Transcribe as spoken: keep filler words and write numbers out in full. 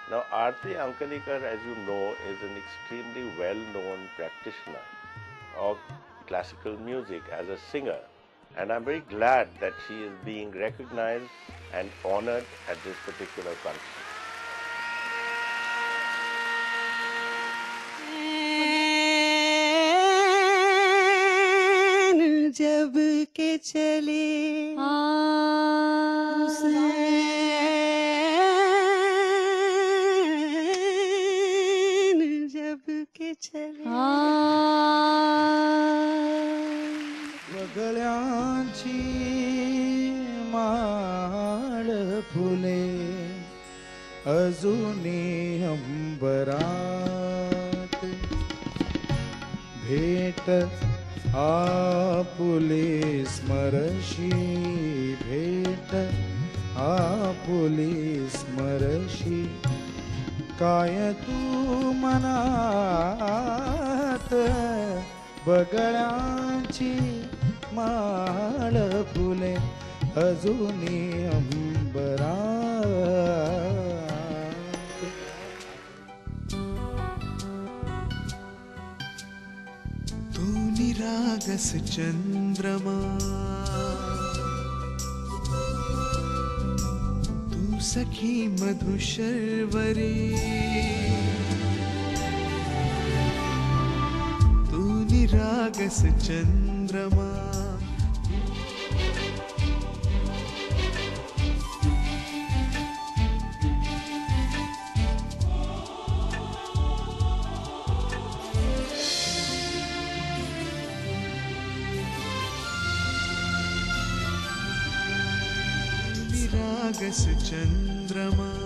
Now, Aarti Ankalikar, as you know, is an extremely well-known practitioner of classical music as a singer. And I'm very glad that she is being recognized and honored at this particular function. जब के चले हुसैन जब के चले वगळ्यांची माळ फुले अजूनी अंबरात भेट आपुले स्मरशी भेट आपुले स्मरशी काय तू मनात बगळ्यांची माळ फुले अजूनी अंबरात तू निरागस चंद्रमा तू सखी मधुशर्वरी तू निरागस चंद्रमा निरागस चंद्रमा